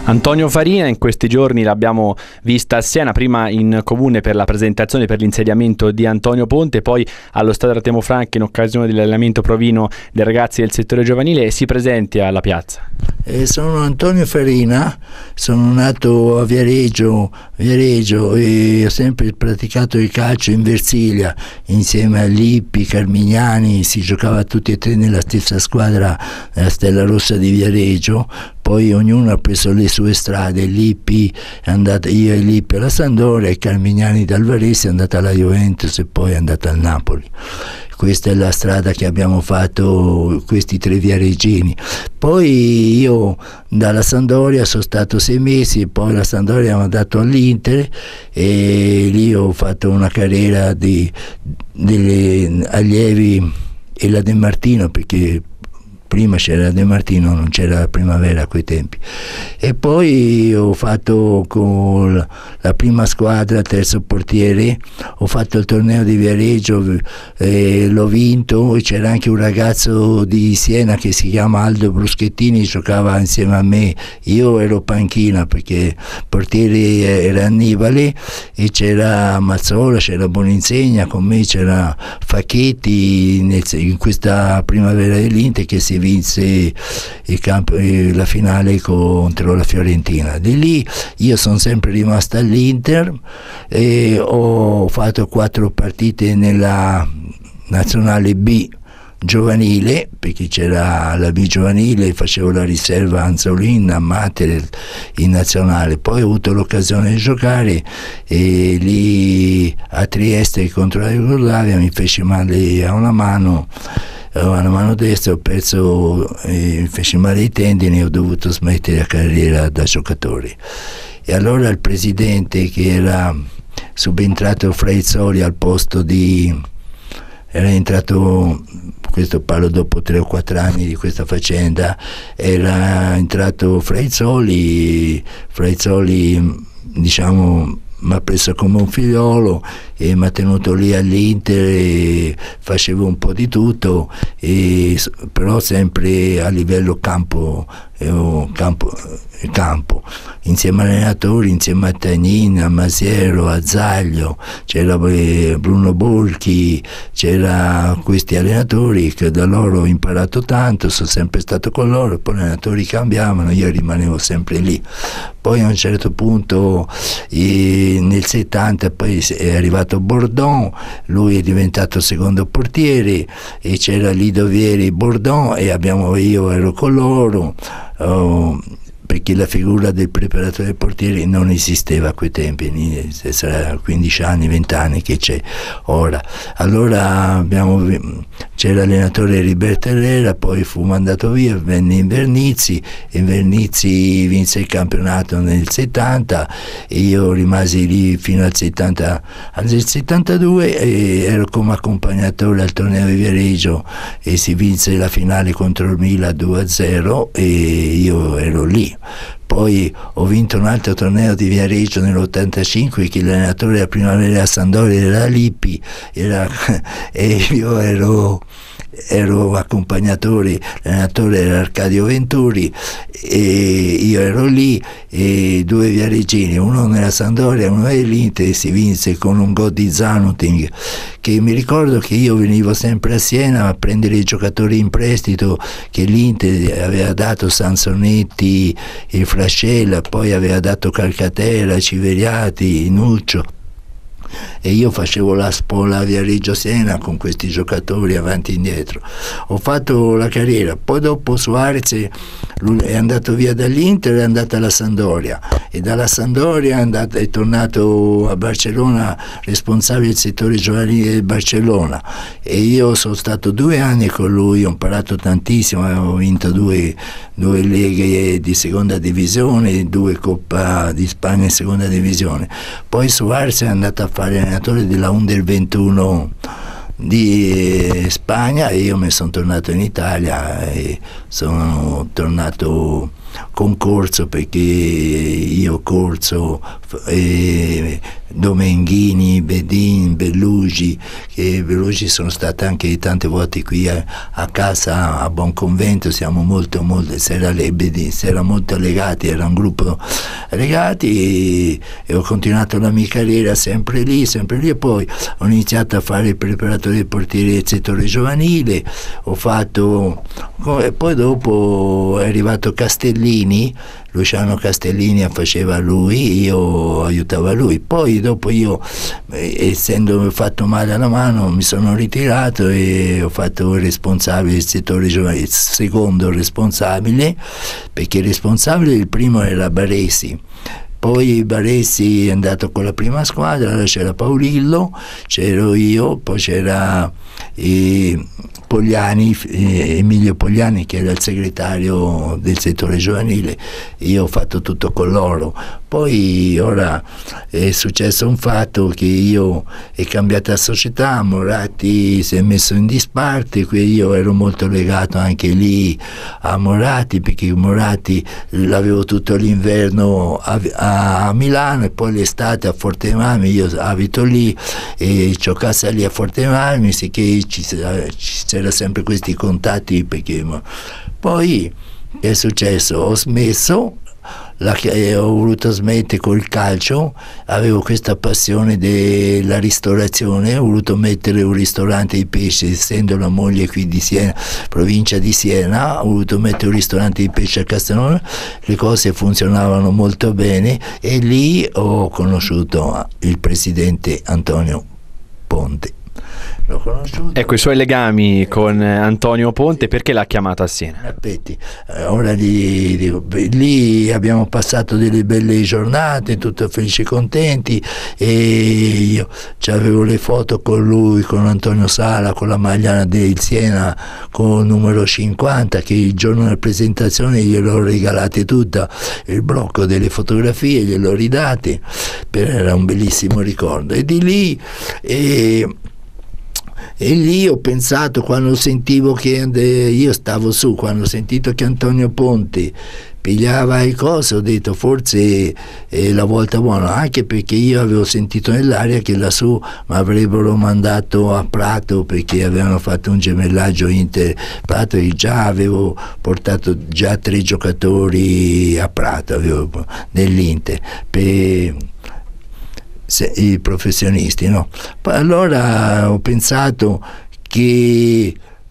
Antonio Farina in questi giorni l'abbiamo vista a Siena, prima in comune per la presentazione per l'insediamento di Antonio Ponte, poi allo Stadio Artemo Franchi in occasione dell'allenamento provino dei ragazzi del settore giovanile. E si presenti alla piazza. Sono Antonio Farina, sono nato a Viareggio e ho sempre praticato il calcio in Versilia insieme a Lippi, Carmignani, si giocava tutti e tre nella stessa squadra, nella Stella Rossa di Viareggio. Poi ognuno ha preso le sue strade, Lippi è andato, io e Lippi alla Sampdoria, e Carmignani dal Varese è andata alla Juventus e poi è andata al Napoli. Questa è la strada che abbiamo fatto questi tre viareggini. Poi io dalla Sampdoria sono stato 6 mesi, poi la Sampdoria mi ha mandato all'Inter e lì ho fatto una carriera delle allievi e la De Martino, perché prima c'era De Martino, non c'era la Primavera a quei tempi. E poi ho fatto con la prima squadra, terzo portiere, ho fatto il torneo di Viareggio, l'ho vinto, e c'era anche un ragazzo di Siena che si chiama Aldo Bruschettini, giocava insieme a me, io ero panchina perché portiere era Annibale, e c'era Mazzola, c'era Boninsegna, con me c'era Facchetti in questa Primavera dell'Inter che si vinse la finale contro la Fiorentina. Di lì io sono sempre rimasto all'Inter e ho fatto 4 partite nella nazionale B giovanile, perché c'era la B giovanile, facevo la riserva a Anzolin, a Mater in nazionale. Poi ho avuto l'occasione di giocare e lì a Trieste contro la Jugoslavia mi fece male a una mano destra, ho perso, feci male ai tendini e ho dovuto smettere la carriera da giocatore. E allora il presidente, che era subentrato Fraizzoli al posto era entrato, questo parlo dopo 3 o 4 anni di questa faccenda, era entrato Fraizzoli, diciamo, mi ha preso come un figliolo e mi ha tenuto lì all'Inter e facevo un po' di tutto, però sempre a livello campo, insieme agli allenatori, insieme a Tagnin, a Masiero, a Zaglio, c'era Bruno Bolchi, c'era questi allenatori che da loro ho imparato tanto, sono sempre stato con loro, poi gli allenatori cambiavano, io rimanevo sempre lì. Poi a un certo punto nel 70 poi è arrivato Bordon, lui è diventato secondo portiere e c'era Lido Vieri, Bordon, e io ero con loro, perché la figura del preparatore portiere non esisteva a quei tempi, sarà 15 anni, 20 anni che c'è ora. Allora c'era l'allenatore Heriberto Herrera, poi fu mandato via, venne in Vernizzi, e in Vernizzi vinse il campionato nel 70 e io rimasi lì fino al 72 e ero come accompagnatore al torneo di Viareggio e si vinse la finale contro il Milan 2-0 e io ero lì. Poi ho vinto un altro torneo di Viareggio nell'85 che l'allenatore della Primavera a Sampdoria era Lippi, e io ero accompagnatore, l'allenatore era Arcadio Venturi e io ero lì, e 2 viareggini, uno nella Sampdoria e uno nell'Inter, e si vinse con un gol di Zanuting, che mi ricordo che io venivo sempre a Siena a prendere i giocatori in prestito che l'Inter aveva dato, Sansonetti e Frascella, poi aveva dato Calcaterra, Civeriati, Nuccio, e io facevo la spola a Viareggio Siena con questi giocatori avanti e indietro. Ho fatto la carriera, poi dopo Suarez è andato via dall'Inter, è andato alla Sampdoria, e dalla Sampdoria è tornato a Barcellona, responsabile del settore giovanile del Barcellona, e io sono stato 2 anni con lui, ho imparato tantissimo, avevo vinto 2 leghe di seconda divisione, 2 Coppa di Spagna in seconda divisione. Poi Suarez è andato a fare allenatore della Under 21 di Spagna e io mi sono tornato in Italia e sono tornato concorso, perché io corso Domenghini, Bedin, Bellugi, che Bellugi sono stato anche tante volte qui a casa a Buonconvento, siamo molto si era molto legati, era un gruppo legati, e ho continuato la mia carriera sempre lì, e poi ho iniziato a fare il preparatore dei portieri del settore giovanile, e poi dopo è arrivato Castellini, Luciano Castellini faceva lui, io aiutavo lui, poi dopo io, essendo fatto male alla mano, mi sono ritirato e ho fatto il responsabile del settore giovanile, il secondo responsabile, perché il responsabile, il primo era Baresi, poi Baresi è andato con la prima squadra, allora c'era Paolillo, c'ero io, poi c'era Pogliani, Emilio Pogliani, che era il segretario del settore giovanile. Io ho fatto tutto con loro. Poi ora è successo un fatto, che io è cambiata società, Moratti si è messo in disparte, qui io ero molto legato anche lì a Moratti, perché Moratti l'avevo tutto l'inverno a Milano e poi l'estate a Forte dei Marmi, io abito lì e c'ho casa lì a Forte dei Marmi, sicché c'era sempre questi contatti, perché poi che è successo? Ho smesso, ho voluto smettere col calcio, avevo questa passione della ristorazione, ho voluto mettere un ristorante di pesce, essendo la moglie qui di Siena, provincia di Siena, ho voluto mettere un ristorante di pesce a Castelnuovo, le cose funzionavano molto bene e lì ho conosciuto il presidente Antonio Ponte. L'ho conosciuto. Ecco, i suoi legami con Antonio Ponte, perché l'ha chiamato a Siena? Aspetti, ora lì abbiamo passato delle belle giornate, tutti felici e contenti, e io avevo le foto con lui, con Antonio Sala, con la maglia del Siena con il numero 50, che il giorno della presentazione gliel'ho regalate tutta, il blocco delle fotografie gliel'ho ridate, era un bellissimo ricordo. E di lì e lì ho pensato, quando sentivo che io stavo su, quando ho sentito che Antonio Ponte pigliava il coso, ho detto forse è la volta buona, anche perché io avevo sentito nell'aria che lassù mi avrebbero mandato a Prato, perché avevano fatto un gemellaggio Inter-Prato, e già avevo portato 3 giocatori a Prato nell'Inter i professionisti, no? Allora ho pensato che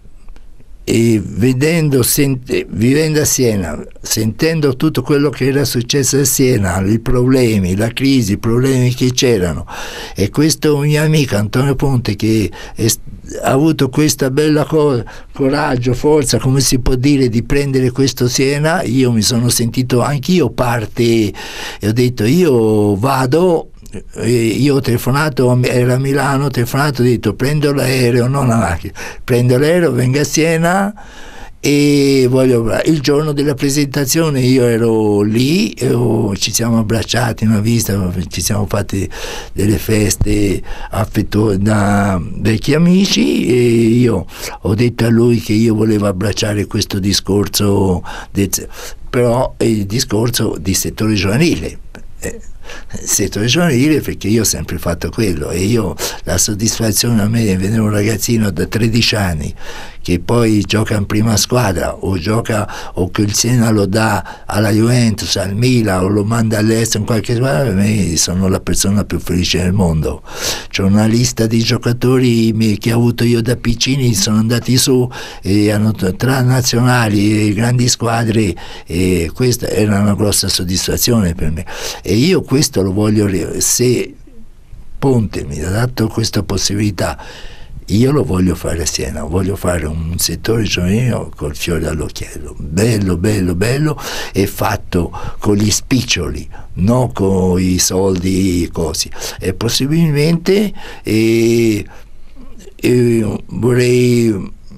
vivendo a Siena, sentendo tutto quello che era successo a Siena, i problemi, la crisi, i problemi che c'erano, e questo mio amico Antonio Ponte, che ha avuto questa bella coraggio, forza, come si può dire, di prendere questo Siena, io mi sono sentito anch'io parte, e ho detto io vado. Io ho telefonato, era a Milano, ho telefonato, ho detto prendo l'aereo, non la macchina, prendo l'aereo, vengo a Siena e il giorno della presentazione io ero lì e ci siamo abbracciati, una vista, ci siamo fatti delle feste affettuose da vecchi amici, e io ho detto a lui che io volevo abbracciare questo discorso, però il discorso di settore giovanile. Settore giovanile, perché io ho sempre fatto quello, e io la soddisfazione a me di vedere un ragazzino da 13 anni che poi gioca in prima squadra, o che il Siena lo dà alla Juventus, al Milan, o lo manda all'estero in qualche squadra, per me sono la persona più felice del mondo. C'è una lista di giocatori che ho avuto io da piccini, sono andati su e hanno tra nazionali e grandi squadre, e questa era una grossa soddisfazione per me, e io questo lo voglio, se Ponte mi ha dato questa possibilità, io lo voglio fare a Siena, voglio fare un settore giovanile col fiore all'occhiello, bello, bello, bello, e fatto con gli spiccioli, non con i soldi così, e possibilmente vorrei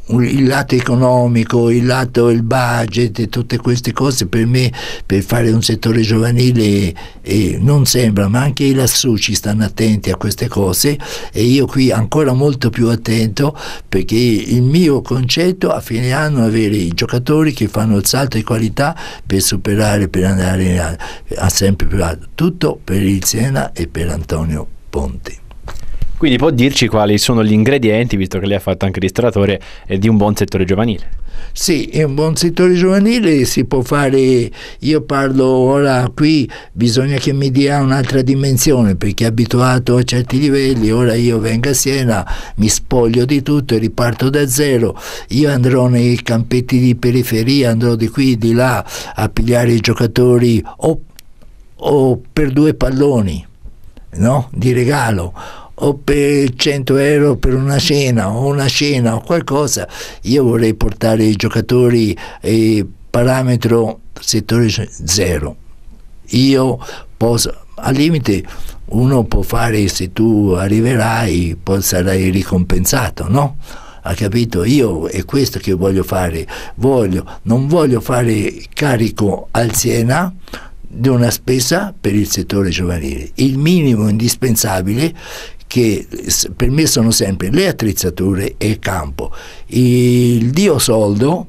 il lato economico, il budget e tutte queste cose per me, per fare un settore giovanile non sembra, ma anche lassù ci stanno attenti a queste cose e io qui ancora molto più attento, perché il mio concetto a fine anno è avere i giocatori che fanno il salto di qualità per superare, per andare a sempre più alto, tutto per il Siena e per Antonio Ponte. Quindi può dirci quali sono gli ingredienti, visto che lei ha fatto anche ristoratore, di un buon settore giovanile? Sì, è un buon settore giovanile, si può fare, io parlo ora qui, bisogna che mi dia un'altra dimensione, perché è abituato a certi livelli, ora io vengo a Siena, mi spoglio di tutto e riparto da zero, io andrò nei campetti di periferia, andrò di qui, di là a pigliare i giocatori o per 2 palloni, no? Di regalo, o per 100 euro per una cena o qualcosa. Io vorrei portare i giocatori parametro settore 0. Io posso, al limite uno può fare, se tu arriverai poi sarai ricompensato, no? Ha capito? Io è questo che voglio fare, non voglio fare carico al Siena di una spesa per il settore giovanile, il minimo indispensabile, che per me sono sempre le attrezzature e il campo. Il dio soldo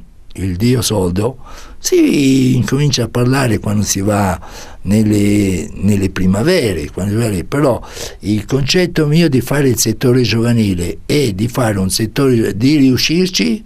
si incomincia a parlare quando si va nelle primavere, però il concetto mio di fare il settore giovanile è di fare un settore, di riuscirci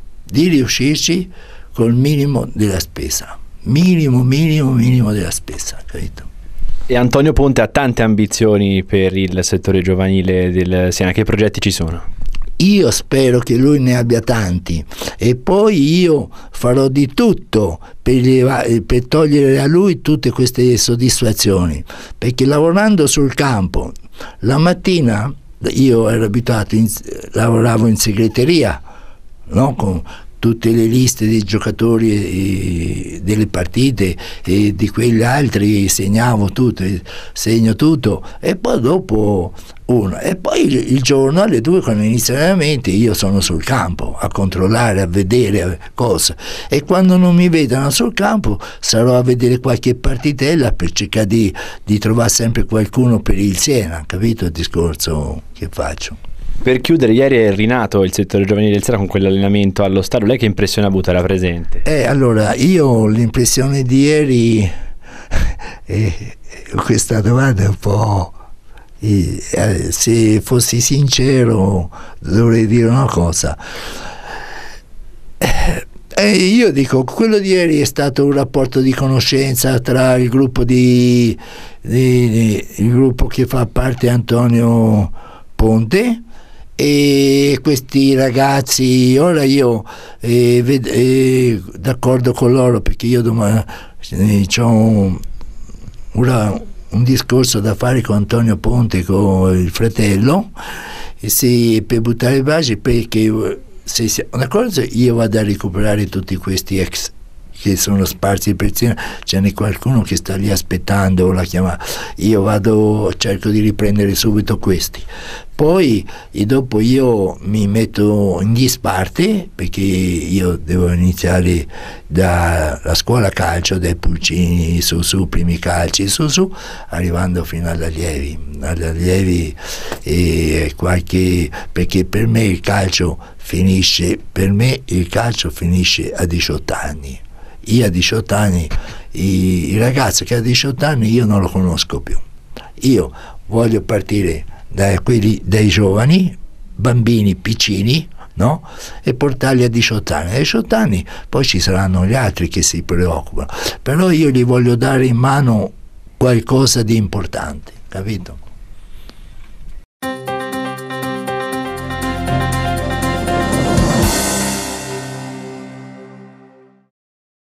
col minimo della spesa, minimo della spesa, capito? E Antonio Ponte ha tante ambizioni per il settore giovanile del Siena, che progetti ci sono? Io spero che lui ne abbia tanti e poi io farò di tutto per togliere a lui tutte queste soddisfazioni, perché lavorando sul campo, la mattina io ero abituato, lavoravo in segreteria, no? Con tutte le liste dei giocatori delle partite e di quegli altri segno tutto e poi dopo e poi il giorno alle 2 quando inizia l'allenamento io sono sul campo a controllare, a vedere cose, e quando non mi vedono sul campo sarò a vedere qualche partitella per cercare di trovare sempre qualcuno per il Siena, capito il discorso che faccio? Per chiudere, ieri è rinato il settore giovanile del Siena con quell'allenamento allo stadio. Lei che impressione ha avuto? Era presente? Allora, io l'impressione di ieri, questa domanda è un po', se fossi sincero dovrei dire una cosa. Io dico, quello di ieri è stato un rapporto di conoscenza tra il gruppo il gruppo che fa parte Antonio Ponte e questi ragazzi. Ora io d'accordo con loro, perché io domani ho un discorso da fare con Antonio Ponte, con il fratello, per buttare le basi, perché se siamo d'accordo io vado a recuperare tutti questi ex che sono sparsi per Siena, ce n'è qualcuno che sta lì aspettando la chiamata, io cerco di riprendere subito questi, poi dopo io mi metto in disparte, perché io devo iniziare dalla scuola calcio, dai pulcini su primi calci su, arrivando fino all'allievi e perché per me il calcio finisce a 18 anni. Io a 18 anni, i ragazzi che a 18 anni io non lo conosco più. Io voglio partire dai giovani, bambini piccini, no? E portarli a 18 anni. A 18 anni poi ci saranno gli altri che si preoccupano. Però io gli voglio dare in mano qualcosa di importante, capito?